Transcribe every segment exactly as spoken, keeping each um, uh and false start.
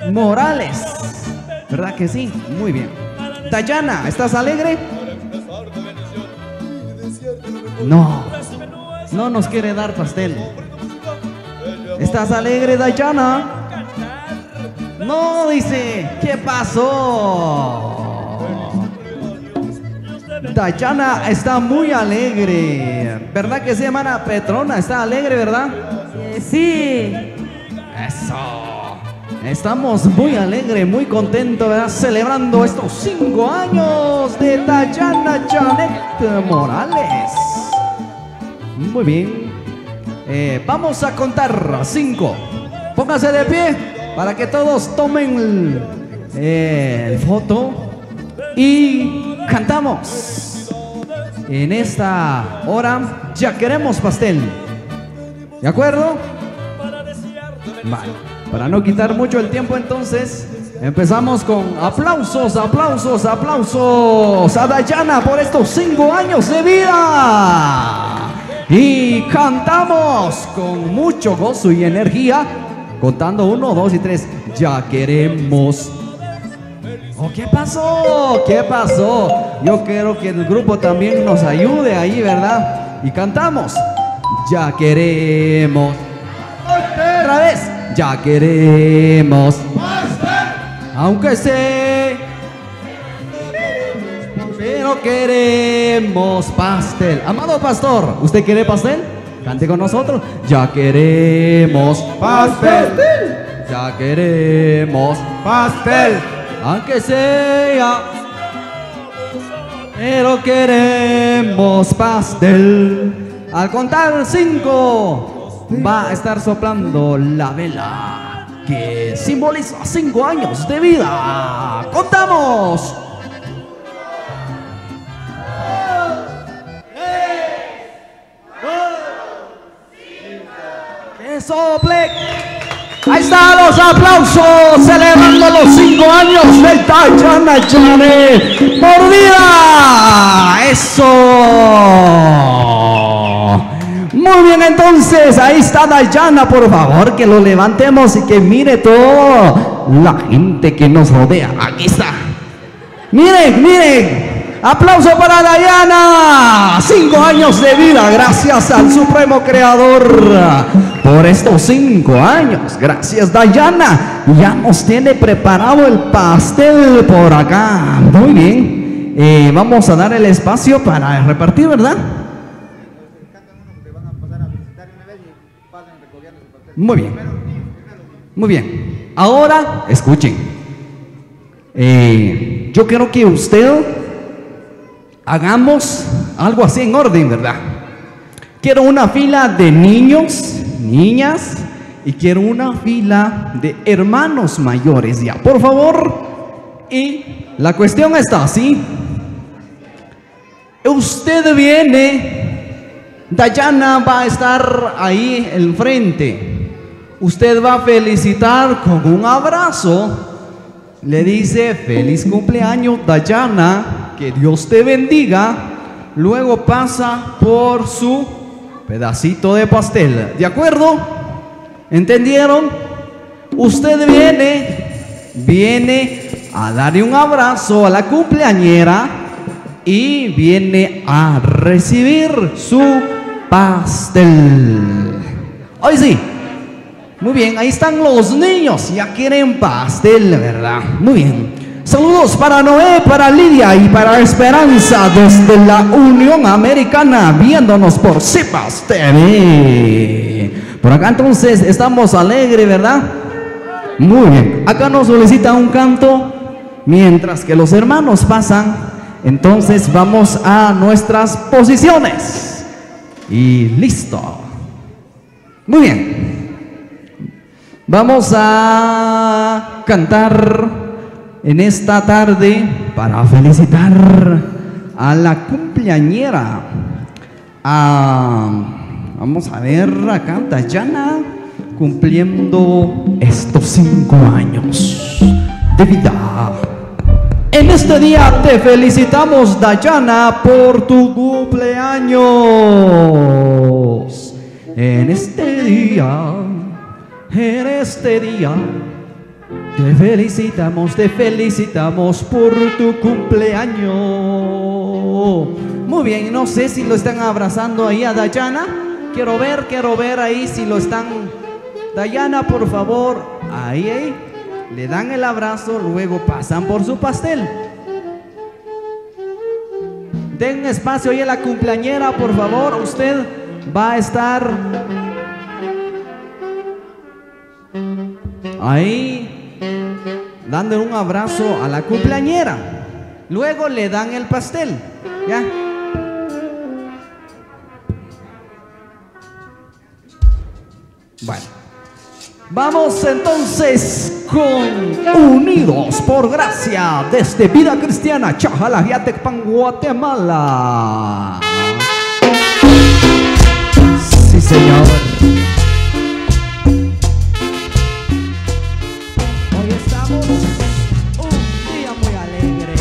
Morales. ¿Verdad que sí? Muy bien. Dayana, ¿estás alegre? No, no nos quiere dar pastel. ¿Estás alegre, Dayana? No, dice. ¿Qué pasó? Dayana está muy alegre. ¿Verdad que sí, hermana Petrona? Está alegre, ¿verdad? Sí. Eso. Estamos muy alegres, muy contentos, ¿verdad? Celebrando estos cinco años de Dayana Janet Morales. Muy bien. Eh, vamos a contar cinco. Pónganse de pie para que todos tomen eh, foto y cantamos. En esta hora ya queremos pastel. ¿De acuerdo? Vale. Para no quitar mucho el tiempo, entonces empezamos con aplausos, aplausos, aplausos a Dayana por estos cinco años de vida. Y cantamos con mucho gozo y energía, contando uno, dos y tres. Ya queremos. Oh, ¿qué pasó? ¿Qué pasó? Yo quiero que el grupo también nos ayude ahí, ¿verdad? Y cantamos. Ya queremos. Otra vez. Ya queremos pastel, aunque sé, pero queremos pastel. Amado pastor, ¿usted quiere pastel? Cante con nosotros. Ya queremos pastel, ya queremos pastel, aunque sea, pero queremos pastel. Al contar cinco va a estar soplando la vela que simboliza cinco años de vida. ¡Contamos! ¡Que sople! Ahí están los aplausos celebrando los cinco años de Dayana Janet por vida. ¡Eso! Muy bien, entonces, ahí está Dayana, por favor, que lo levantemos y que mire toda la gente que nos rodea. Aquí está. Miren, miren, aplauso para Dayana. Cinco años de vida, gracias al Supremo Creador por estos cinco años. Gracias, Dayana. Ya nos tiene preparado el pastel por acá. Muy bien, eh, vamos a dar el espacio para repartir, ¿verdad? Muy bien, muy bien. Ahora, escuchen. Eh, yo quiero que usted hagamos algo así en orden, ¿verdad? Quiero una fila de niños, niñas, y quiero una fila de hermanos mayores, ya, por favor. Y la cuestión está así. Usted viene, Dayana va a estar ahí enfrente. Usted va a felicitar con un abrazo. Le dice: feliz cumpleaños, Dayana, que Dios te bendiga. Luego pasa por su pedacito de pastel. ¿De acuerdo? ¿Entendieron? Usted viene, viene a darle un abrazo a la cumpleañera y viene a recibir su pastel. Hoy sí. Muy bien, ahí están los niños, ya quieren pastel, ¿verdad? Muy bien. Saludos para Noé, para Lidia y para Esperanza desde la Unión Americana, viéndonos por Zipas T V. Por acá entonces estamos alegres, ¿verdad? Muy bien. Acá nos solicita un canto mientras que los hermanos pasan. Entonces vamos a nuestras posiciones. Y listo. Muy bien. Vamos a cantar en esta tarde para felicitar a la cumpleañera. A, vamos a ver acá, Dayana, cumpliendo estos cinco años de vida. En este día te felicitamos, Dayana, por tu cumpleaños. En este día, en este día, Te felicitamos, te felicitamos por tu cumpleaños. Muy bien, no sé si lo están abrazando ahí a Dayana. Quiero ver, quiero ver ahí si lo están. Dayana, por favor, ahí, ahí. Le dan el abrazo, luego pasan por su pastel. Den espacio ahí a la cumpleañera, por favor. Usted va a estar ahí dándole un abrazo a la cumpleañera. Luego le dan el pastel. ¿Ya? Bueno. Vamos entonces con Unidos por Gracia desde Vida Cristiana, Chajalajiatecpan, Guatemala. Sí, señor. Hoy estamos un día muy alegre.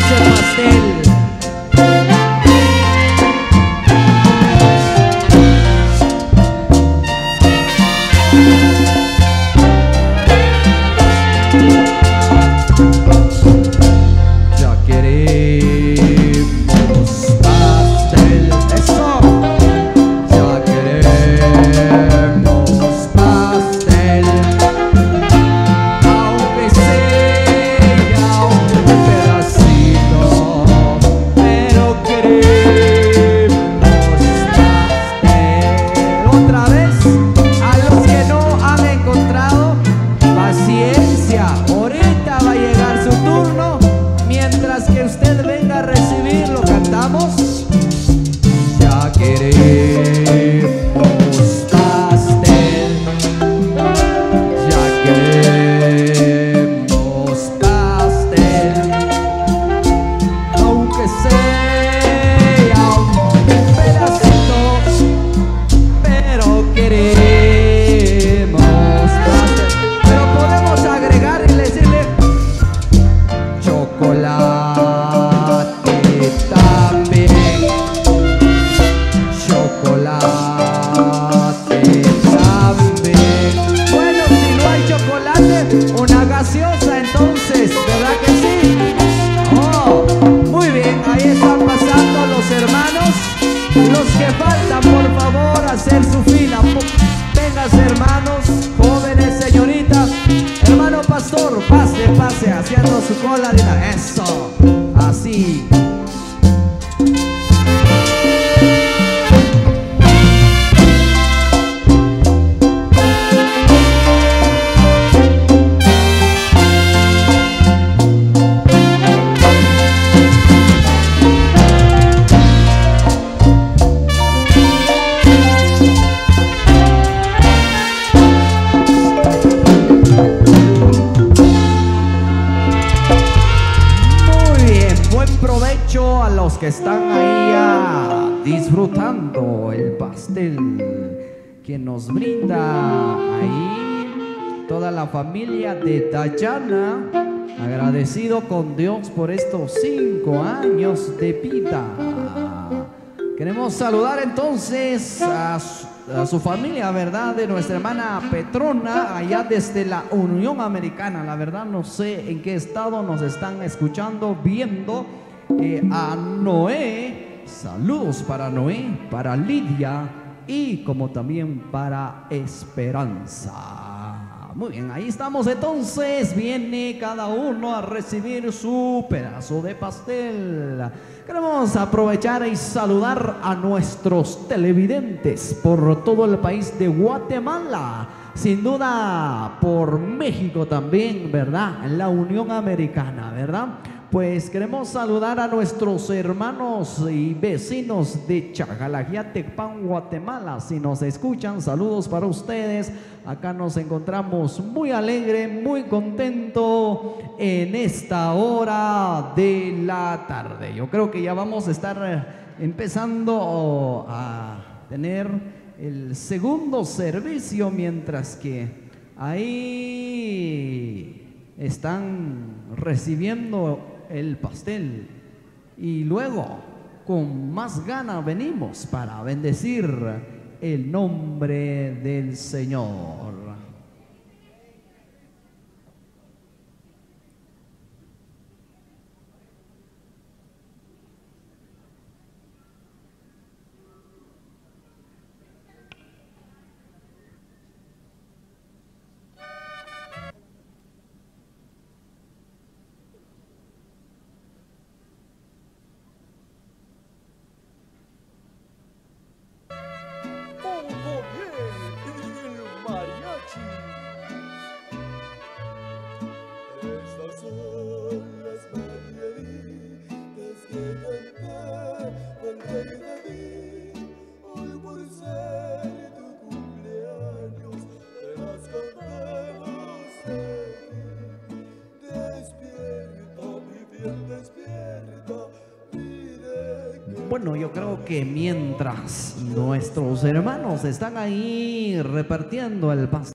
ese pastel. Una gaseosa entonces, ¿verdad que sí? Oh, muy bien, ahí están pasando los hermanos. Los que faltan, por favor, hacer su fila. Vénganse, hermanos, jóvenes, señoritas. Hermano pastor, pase, pase, haciendo su cola de la... Eso, así. A los que están ahí ah, disfrutando el pastel que nos brinda ahí toda la familia de Dayana, agradecido con Dios por estos cinco años de vida. Queremos saludar entonces a su, a su familia, ¿verdad? De nuestra hermana Petrona, allá desde la Unión Americana. La verdad no sé en qué estado nos están escuchando, viendo. Eh, a Noé, saludos para Noé, para Lidia y como también para Esperanza. Muy bien, ahí estamos entonces. Viene cada uno a recibir su pedazo de pastel. Queremos aprovechar y saludar a nuestros televidentes por todo el país de Guatemala, sin duda por México también, ¿verdad? En la Unión Americana, ¿verdad? Pues queremos saludar a nuestros hermanos y vecinos de Chajalajía, Tecpan, Guatemala. Si nos escuchan, saludos para ustedes. Acá nos encontramos muy alegre, muy contento en esta hora de la tarde. Yo creo que ya vamos a estar empezando a tener el segundo servicio, mientras que ahí están recibiendo el pastel y luego con más ganas venimos para bendecir el nombre del Señor. Bueno, yo creo que mientras nuestros hermanos están ahí repartiendo el pastel,